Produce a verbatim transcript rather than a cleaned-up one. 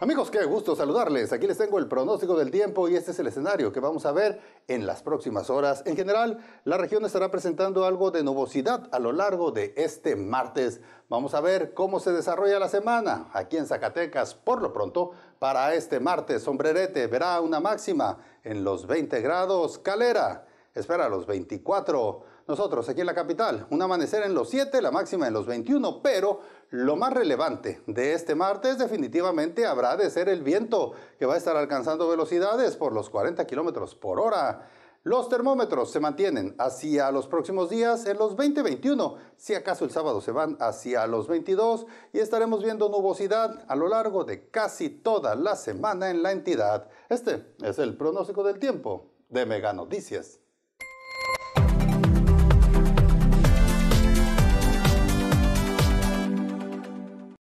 Amigos, qué gusto saludarles. Aquí les tengo el pronóstico del tiempo y este es el escenario que vamos a ver en las próximas horas. En general, la región estará presentando algo de nubosidad a lo largo de este martes. Vamos a ver cómo se desarrolla la semana aquí en Zacatecas. Por lo pronto, para este martes, Sombrerete verá una máxima en los veinte grados. Calera espera los veinticuatro. Nosotros aquí en la capital, un amanecer en los siete, la máxima en los veintiuno, pero lo más relevante de este martes definitivamente habrá de ser el viento, que va a estar alcanzando velocidades por los cuarenta kilómetros por hora. Los termómetros se mantienen hacia los próximos días en los veinte veintiuno, si acaso el sábado se van hacia los veintidós y estaremos viendo nubosidad a lo largo de casi toda la semana en la entidad. Este es el pronóstico del tiempo de Mega Noticias.